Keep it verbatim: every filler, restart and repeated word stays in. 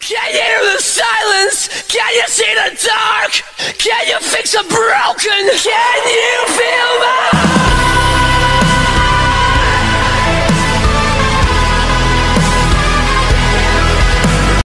Can you hear the silence? Can you see the dark? Can you fix a broken? Can you feel my